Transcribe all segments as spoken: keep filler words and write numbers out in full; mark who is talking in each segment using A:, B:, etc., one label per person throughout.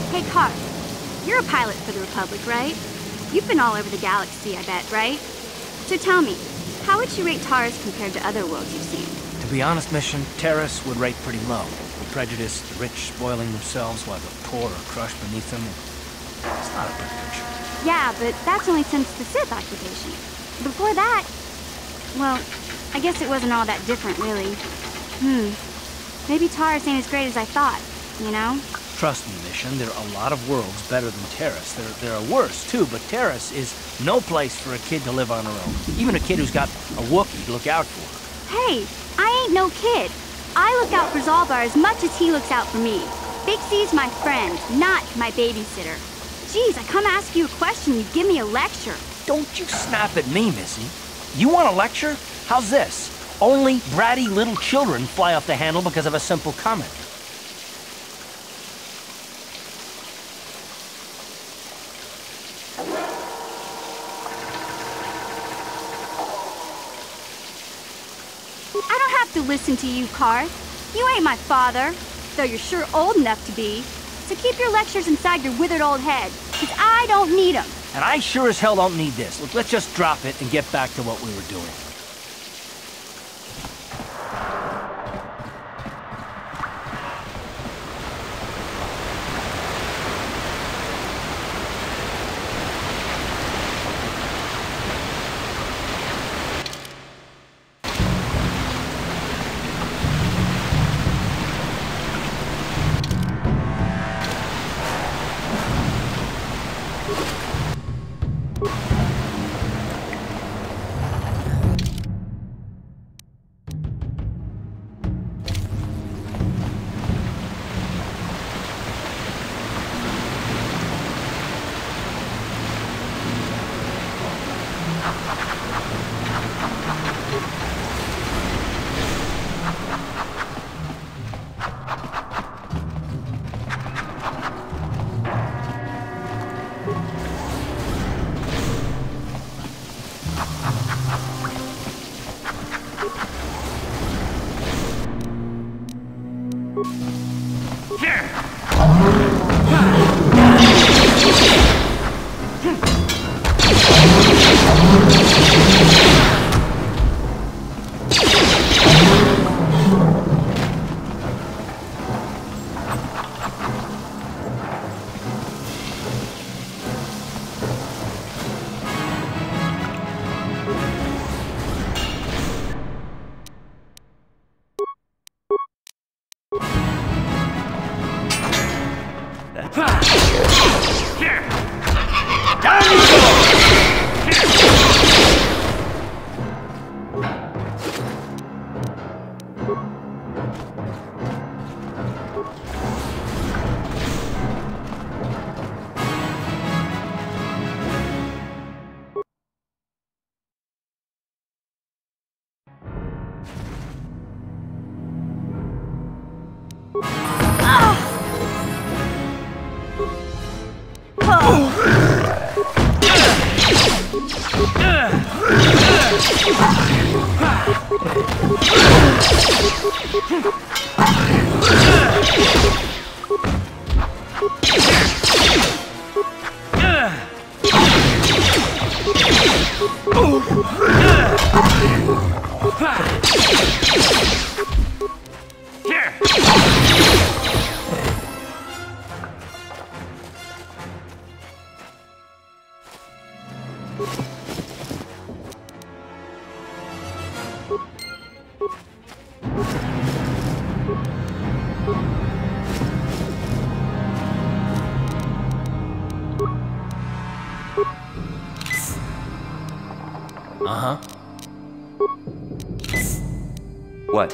A: Hey, Carl, you're a pilot for the Republic, right? You've been all over the galaxy, I bet, right? So tell me, how would you rate Taris compared to other worlds you've seen?
B: To be honest, Mission, Taris would rate pretty low. The prejudice, the rich spoiling themselves while the poor are crushed beneath them. It's not a good picture.
A: Yeah, but that's only since the Sith occupation. Before that, well, I guess it wasn't all that different, really. Hmm. Maybe Taris ain't as great as I thought, you know?
B: Trust me, Mission, there are a lot of worlds better than Taris. There, there are worse, too, but Taris is no place for a kid to live on her own. Even a kid who's got a Wookiee to look out for.
A: Hey, I ain't no kid. I look out for Zalbar as much as he looks out for me. Big C's my friend, not my babysitter. Jeez, I come ask you a question, you give me a lecture.
B: Don't you snap at me, Missy. You want a lecture? How's this? Only bratty little children fly off the handle because of a simple comment.
A: I don't have to listen to you, Carth. You ain't my father, though you're sure old enough to be. So keep your lectures inside your withered old head, because I don't need them.
B: And I sure as hell don't need this. Look, let's just drop it and get back to what we were doing. Uh-huh.
C: What?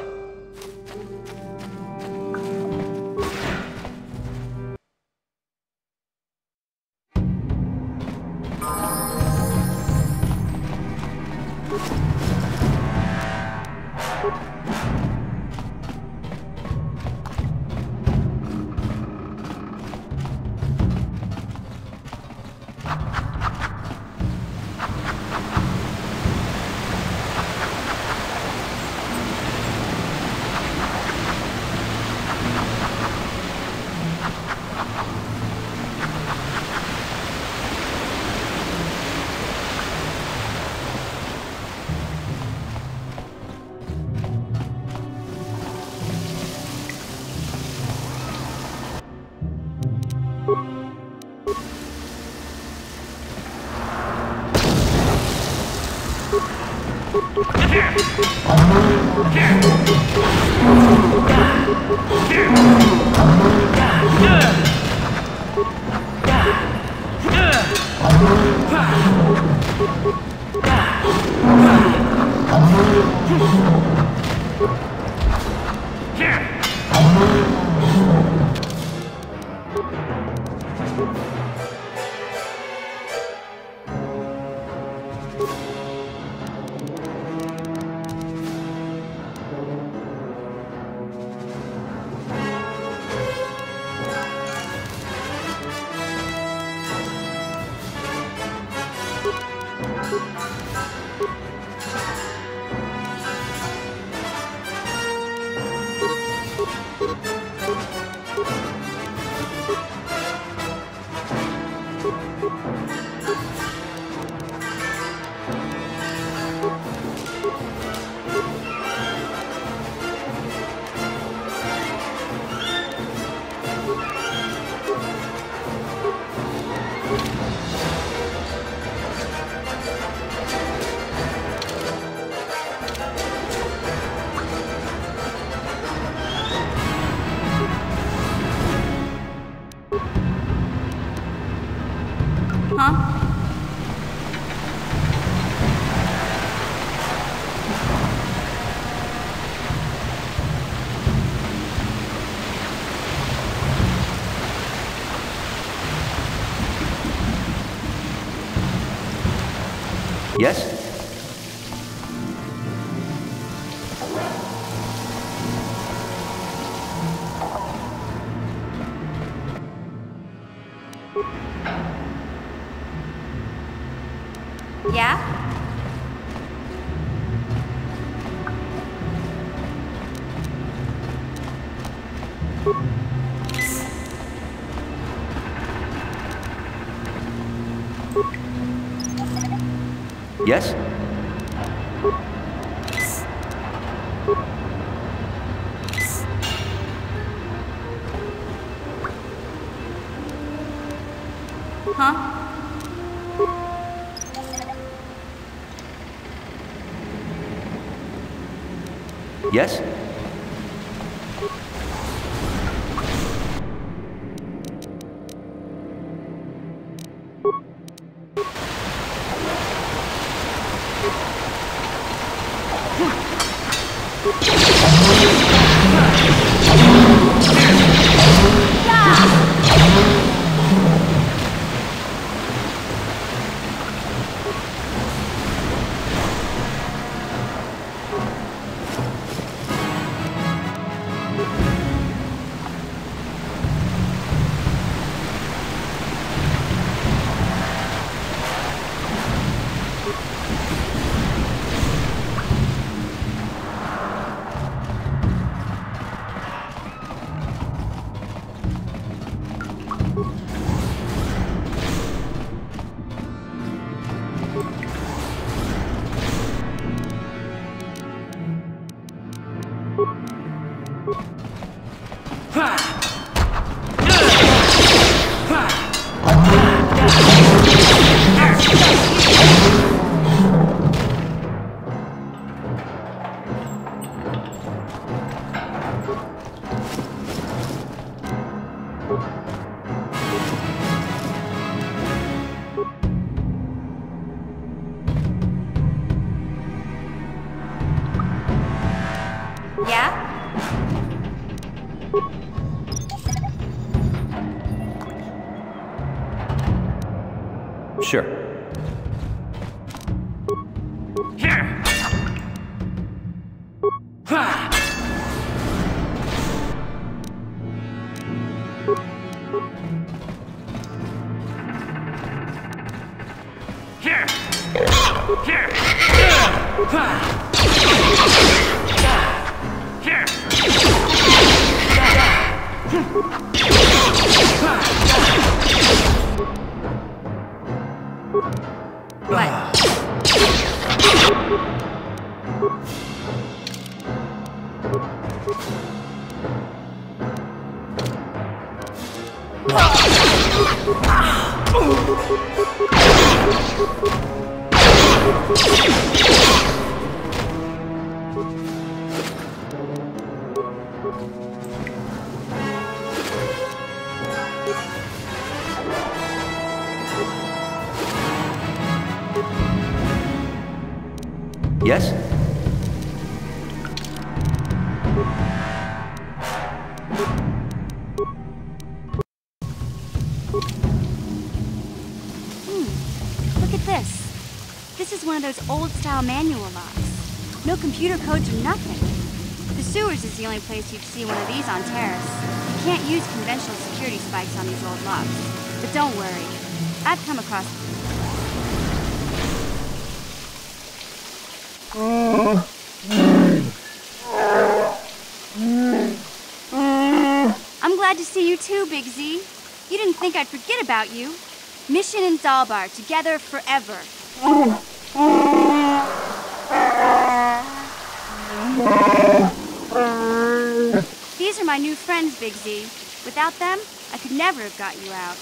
A: Huh?
C: Yes?
A: Yeah?
C: Yes?
A: Huh?
C: Yes?
A: Yeah?
C: Sure.
A: What?
C: Yes?
A: Hmm. Look at this. This is one of those old-style manual locks. No computer codes or nothing. The sewers is the only place you'd see one of these on Terrace. You can't use conventional security spikes on these old locks. But don't worry. I've come across... I'm glad to see you too, Big Z. You didn't think I'd forget about you. Mission and Zaalbar, together forever. These are my new friends, Big Z. Without them, I could never have got you out.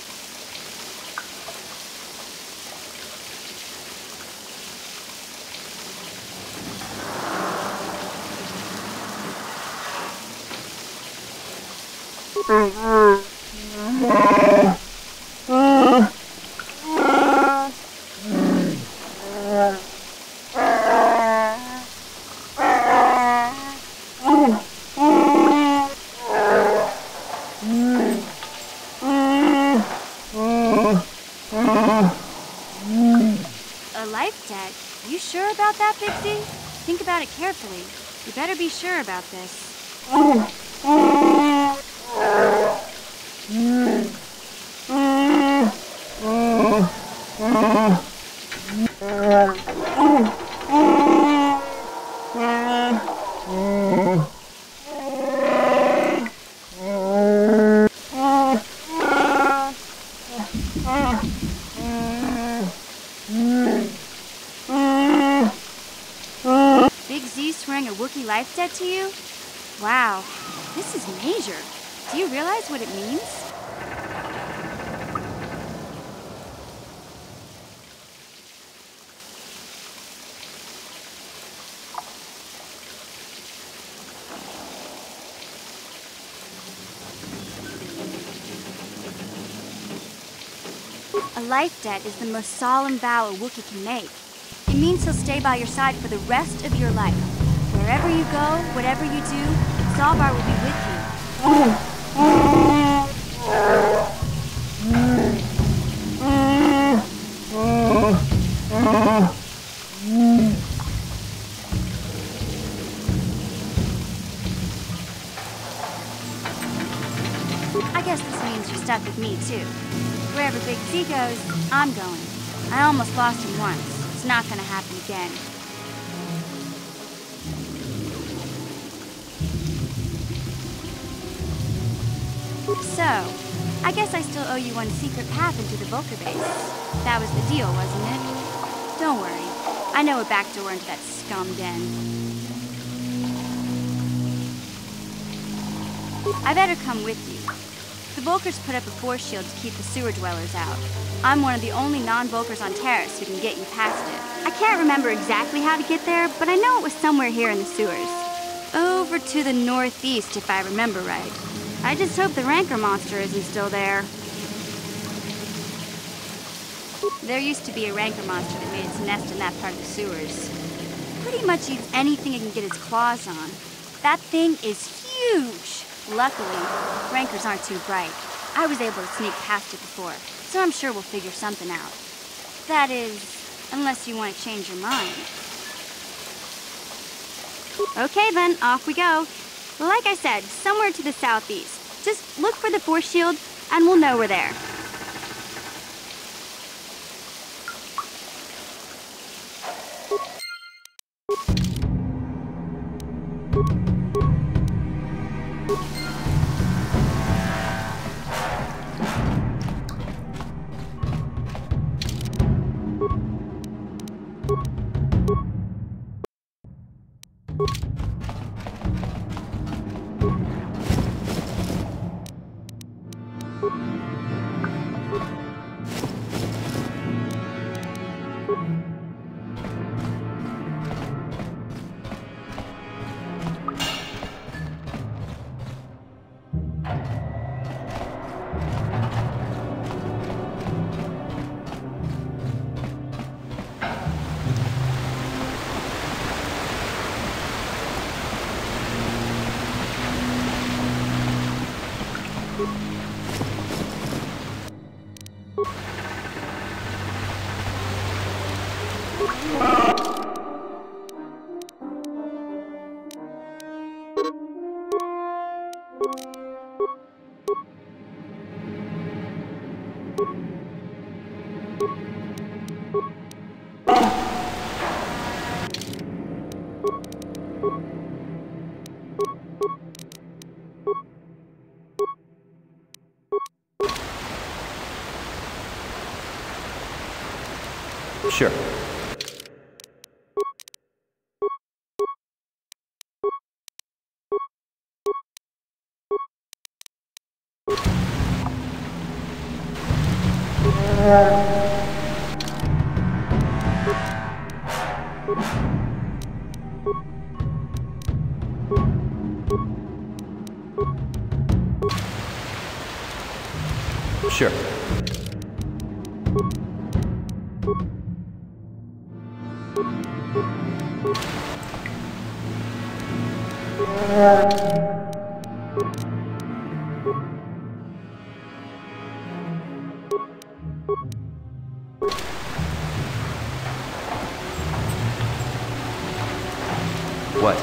A: A life debt? You sure about that, Big Z? Think about it carefully. You better be sure about this. Big Z swearing a Wookiee life debt to you? Wow, this is major. Do you realize what it means? A life debt is the most solemn vow a Wookiee can make. It means he'll stay by your side for the rest of your life. Wherever you go, whatever you do, Zaalbar will be with you. I guess this means you're stuck with me, too. Wherever Big Z goes, I'm going. I almost lost him once. It's not gonna happen again. So, I guess I still owe you one secret path into the Vulcar base. That was the deal, wasn't it? Don't worry. I know a back door into that scum den. I better come with you. The Vulcars put up a force shield to keep the sewer dwellers out. I'm one of the only non-Vulcars on Terrace who can get you past it. I can't remember exactly how to get there, but I know it was somewhere here in the sewers. Over to the northeast, if I remember right. I just hope the Rancor monster isn't still there. There used to be a Rancor monster that made its nest in that part of the sewers. Pretty much eats anything it can get its claws on. That thing is huge! Luckily, Rancors aren't too bright. I was able to sneak past it before, so I'm sure we'll figure something out. That is, unless you want to change your mind. Okay then, off we go. Like I said, somewhere to the southeast. Just look for the force shield, and we'll know we're there.
C: Sure. Sure. What?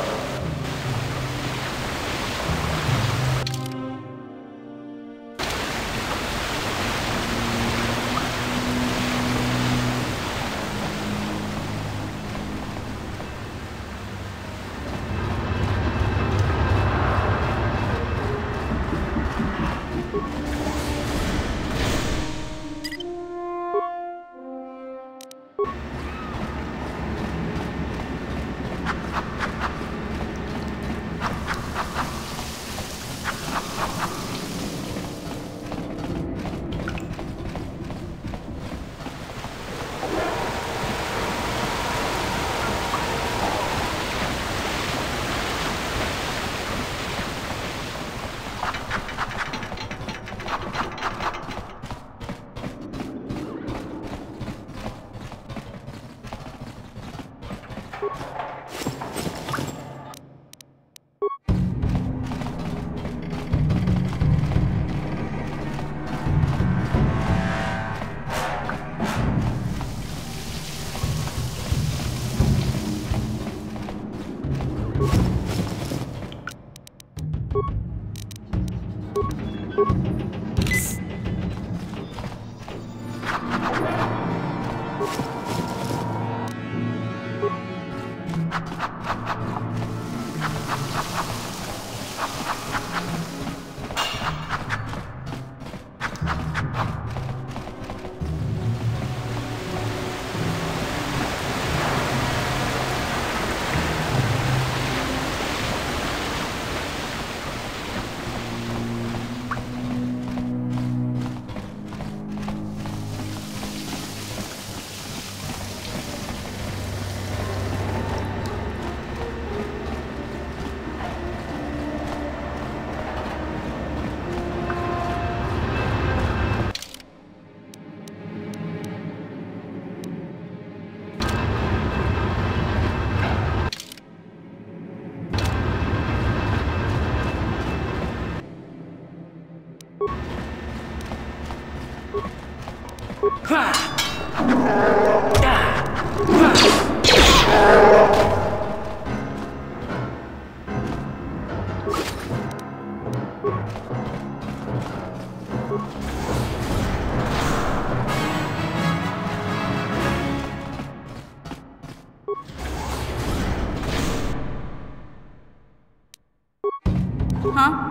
A: Huh?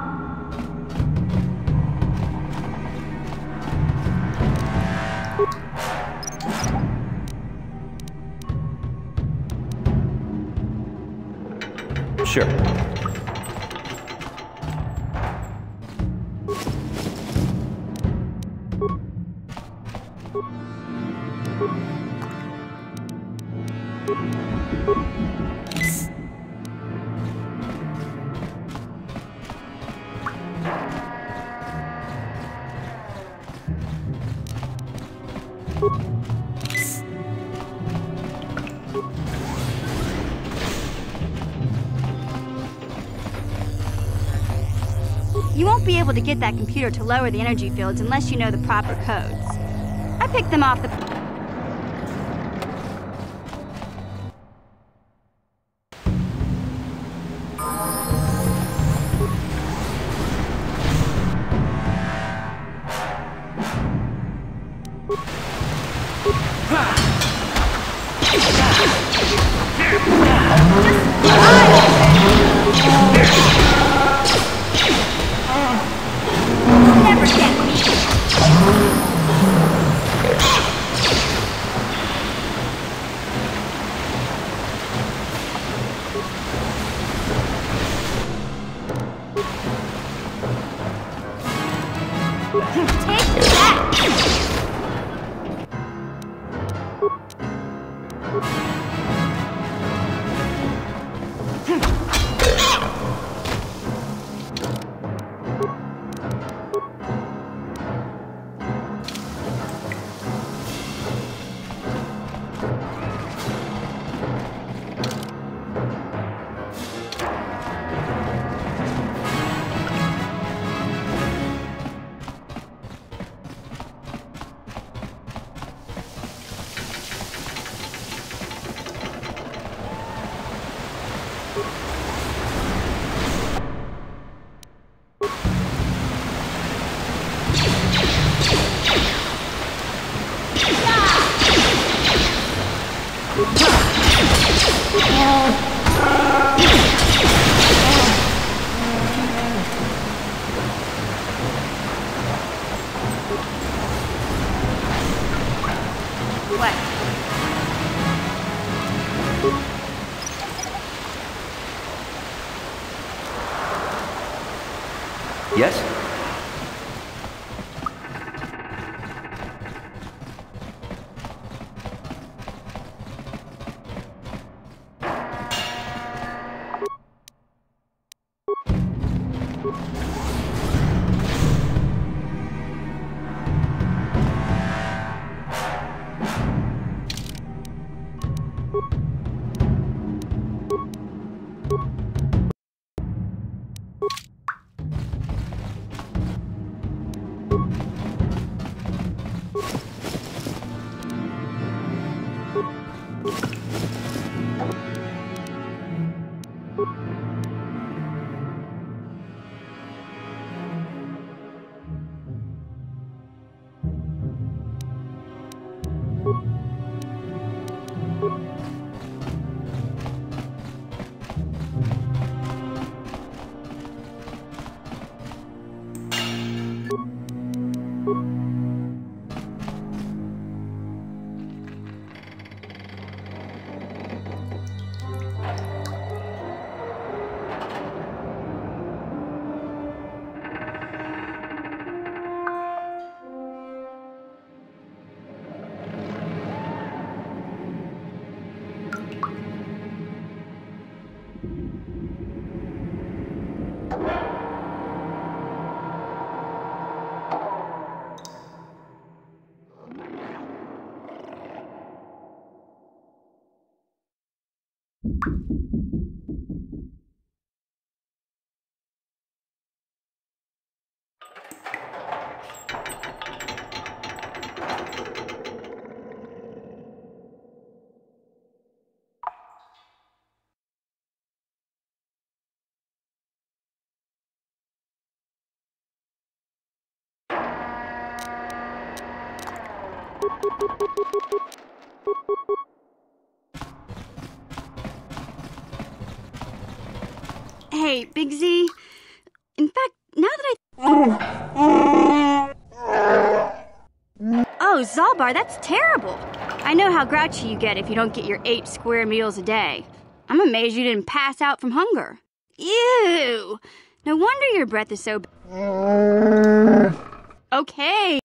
C: Sure.
A: You won't be able to get that computer to lower the energy fields unless you know the proper codes. picked them off the... Never get me! Take that! What?
C: Yes?
A: Hey, Big Z. In fact, now that I... Oh, Zaalbar, that's terrible. I know how grouchy you get if you don't get your eight square meals a day. I'm amazed you didn't pass out from hunger. Ew! No wonder your breath is so... Okay.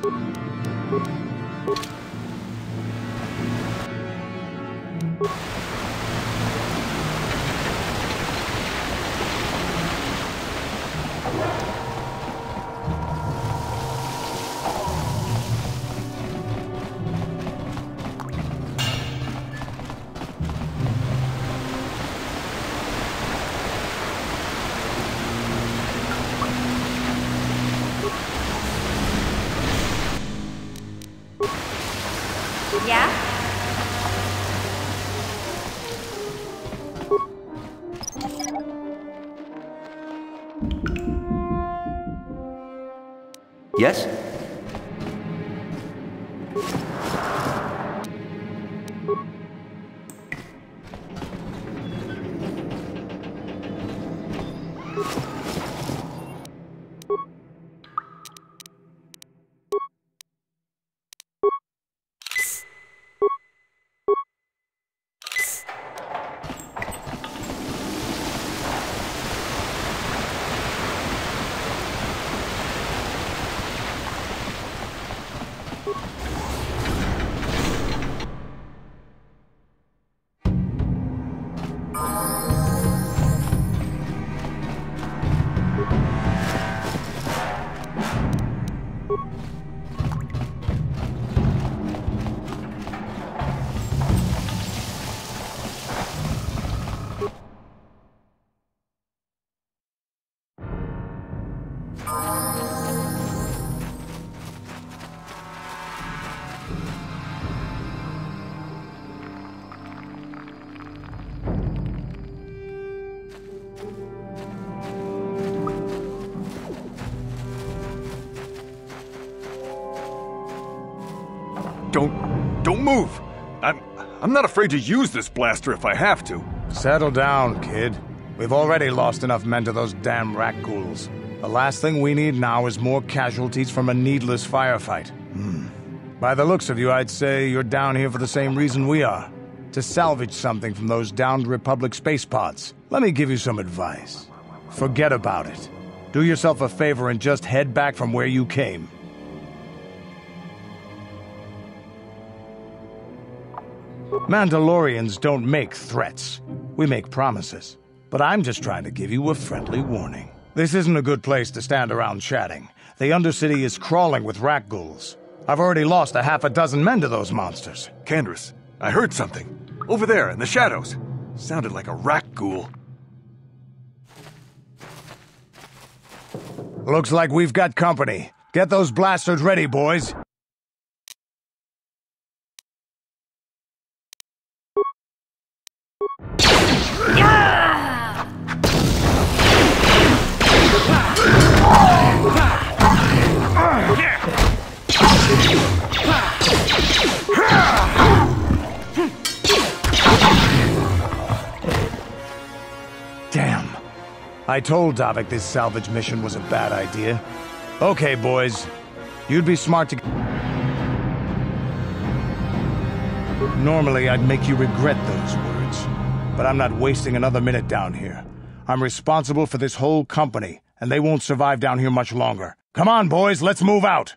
A: Yeah?
C: Yes?
D: Don't... don't move! I'm... I'm not afraid to use this blaster if I have to.
E: Settle down, kid. We've already lost enough men to those damn rat ghouls. The last thing we need now is more casualties from a needless firefight. Hmm. By the looks of you, I'd say you're down here for the same reason we are. To salvage something from those downed Republic space pods. Let me give you some advice. Forget about it. Do yourself a favor and just head back from where you came. Mandalorians don't make threats. We make promises. But I'm just trying to give you a friendly warning. This isn't a good place to stand around chatting. The Undercity is crawling with rat ghouls. I've already lost a half a dozen men to those monsters.
D: Canderous, I heard something. Over there, in the shadows. Sounded like a rat ghoul.
E: Looks like we've got company. Get those blasters ready, boys. Damn. I told Davik this salvage mission was a bad idea. Okay, boys. You'd be smart to... Normally, I'd make you regret those words. But I'm not wasting another minute down here. I'm responsible for this whole company, and they won't survive down here much longer. Come on, boys, let's move out!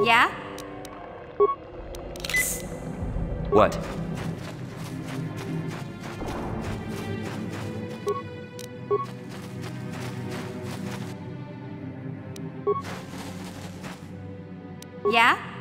A: Yeah?
C: What?
A: Yeah?